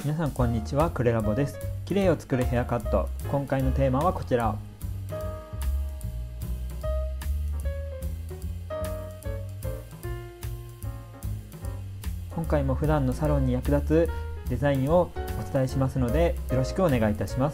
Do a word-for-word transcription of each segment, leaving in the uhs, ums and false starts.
皆さんこんにちは、クレラボです。綺麗を作るヘアカット。今回のテーマはこちら。今回も普段のサロンに役立つデザインをお伝えしますので、よろしくお願いいたします。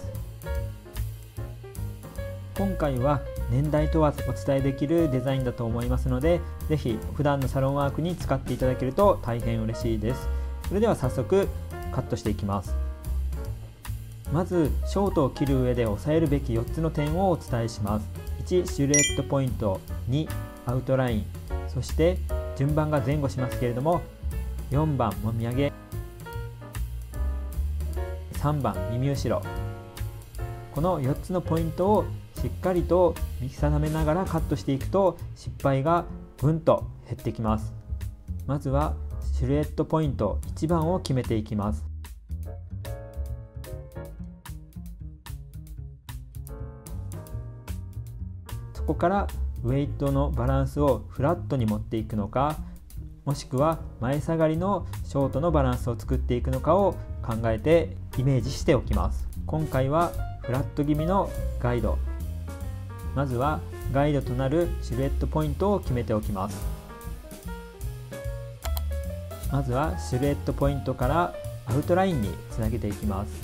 今回は年代問わずお伝えできるデザインだと思いますので、ぜひ普段のサロンワークに使っていただけると大変嬉しいです。それでは早速カットしていきます。まずショートを切る上で押さえるべきよっつの点をお伝えします。いちシルエットポイント、にアウトライン、そして順番が前後しますけれども、よんばんもみあげ、さんばん耳後ろ、このよっつのポイントをしっかりと見定めながらカットしていくと失敗がぐんと減ってきます。まずはシルエットポイントいちばんを決めていきます。そこからウェイトのバランスをフラットに持っていくのか、もしくは前下がりのショートのバランスを作っていくのかを考えてイメージしておきます。今回はフラット気味のガイド、まずはガイドとなるシルエットポイントを決めておきます。まずはシルエットポイントからアウトラインにつなげていきます。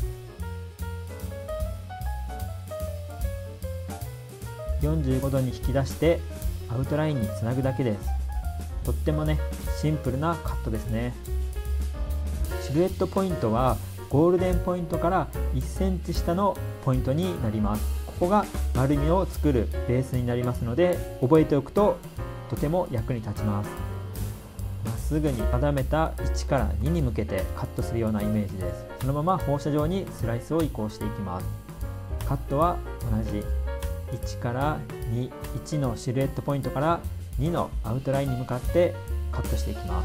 よんじゅうごどに引き出してアウトラインにつなぐだけです。とってもねシンプルなカットですね。シルエットポイントはゴールデンポイントからいっセンチ下のポイントになります。ここが丸みを作るベースになりますので、覚えておくととても役に立ちます。まっすぐに定めたいちからにに向けてカットするようなイメージです。そのまま放射状にスライスを移行していきます。カットは同じいちからに、いちのシルエットポイントからにのアウトラインに向かってカットしていきます。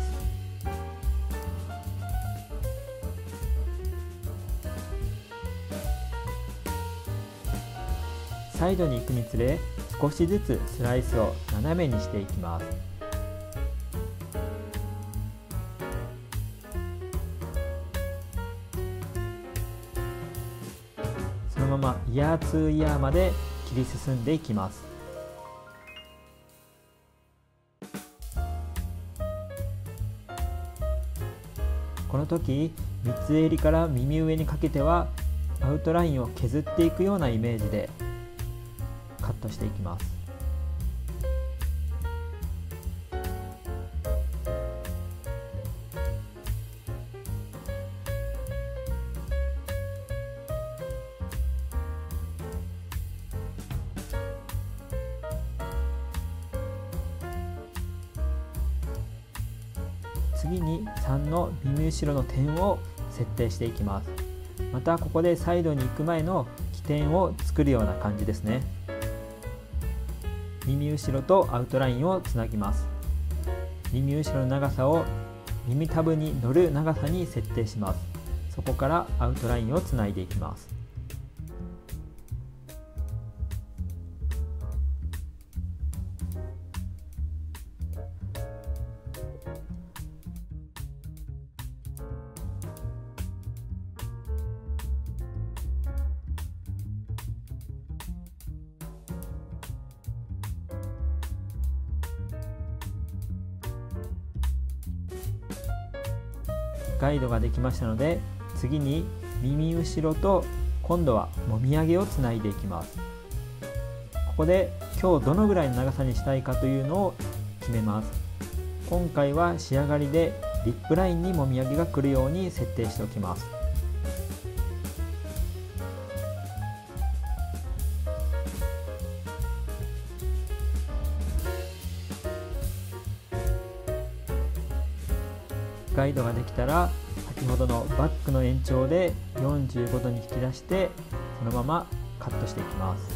サイドに行くにつれ少しずつスライスを斜めにしていきます。そのままイヤーツーイヤーまで切り進んでいきます。この時三つ襟から耳上にかけてはアウトラインを削っていくようなイメージでカットしていきます。次にさんの耳後ろの点を設定していきます。またここでサイドに行く前の起点を作るような感じですね。耳後ろとアウトラインをつなぎます。耳後ろの長さを耳タブに乗る長さに設定します。そこからアウトラインをつないでいきます。ガイドができましたので、次に耳後ろと今度はもみあげをつないでいきます。ここで今日どのぐらいの長さにしたいかというのを決めます。今回は仕上がりでリップラインにもみあげが来るように設定しておきます。ガイドができたら先ほどのバックの延長でよんじゅうごどに引き出してそのままカットしていきます。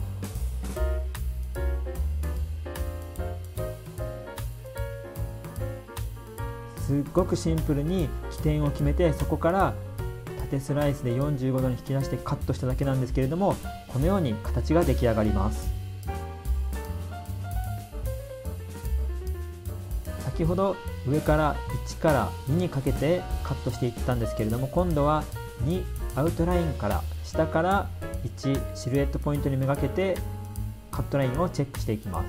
すっごくシンプルに起点を決めて、そこから縦スライスでよんじゅうごどに引き出してカットしただけなんですけれども、このように形が出来上がります。 先ほど上からいちからににかけてカットしていったんですけれども、今度はにアウトラインから下からいちシルエットポイントにめがけてカットラインをチェックしていきます。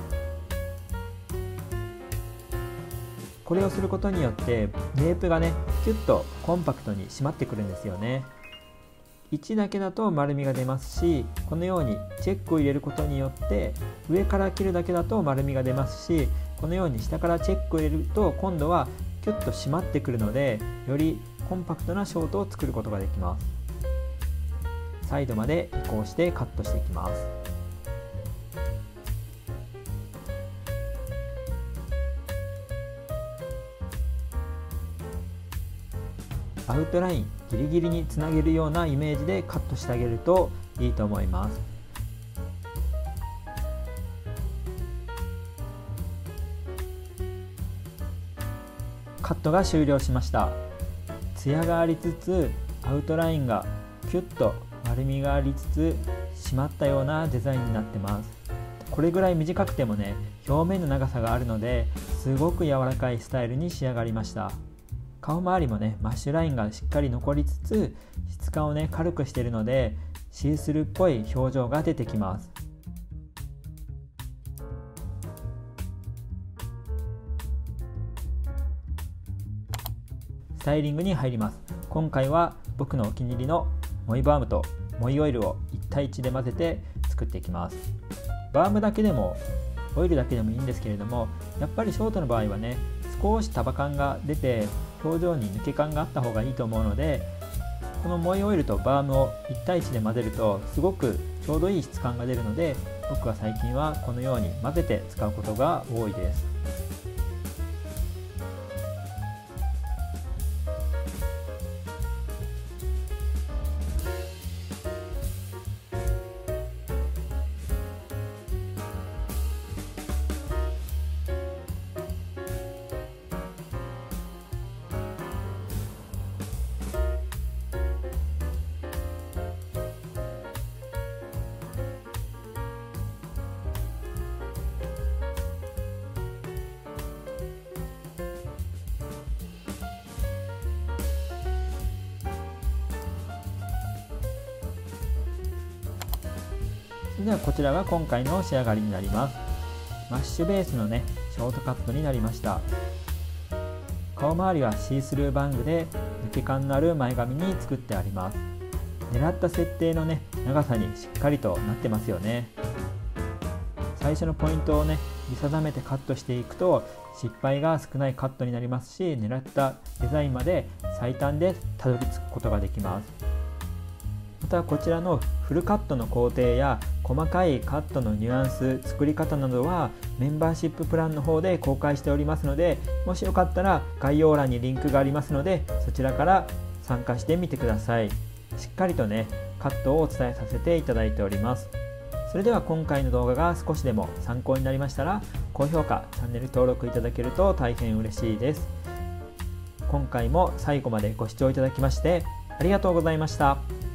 これをすることによってネープがねキュッとコンパクトに締まってくるんですよね。いちだけだと丸みが出ますし、このようにチェックを入れることによって上から切るだけだと丸みが出ますし、このように下からチェックを入れると今度はキュッと締まってくるので、よりコンパクトなショートを作ることができます。サイドまで移行してカットしていきます。アウトラインギリギリにつなげるようなイメージでカットしてあげるといいと思います。カットが終了しました。ツヤがありつつアウトラインがキュッと丸みがありつつ締まったようなデザインになってます。これぐらい短くてもね表面の長さがあるのですごく柔らかいスタイルに仕上がりました。顔周りもねマッシュラインがしっかり残りつつ質感をね軽くしているのでシースルーっぽい表情が出てきます。スタイリングに入ります。今回は僕のお気に入りのモイバームとモイオイルをいち対いちで混ぜて作っていきます。バームだけでもオイルだけでもいいんですけれども、やっぱりショートの場合はね少し束感が出て表情に抜け感があった方がいいと思うので、このモイオイルとバームをいち対いちで混ぜるとすごくちょうどいい質感が出るので、僕は最近はこのように混ぜて使うことが多いです。それではこちらが今回の仕上がりになります。マッシュベースのねショートカットになりました。顔周りはシースルーバングで抜け感のある前髪に作ってあります。狙った設定のね長さにしっかりとなってますよね。最初のポイントをね見定めてカットしていくと失敗が少ないカットになりますし、狙ったデザインまで最短でたどり着くことができます。またこちらのフルカットの工程や細かいカットのニュアンス、作り方などはメンバーシッププランの方で公開しておりますので、もしよかったら概要欄にリンクがありますのでそちらから参加してみてください。しっかりとねカットをお伝えさせていただいております。それでは今回の動画が少しでも参考になりましたら高評価、チャンネル登録いただけると大変嬉しいです。今回も最後までご視聴いただきましてありがとうございました。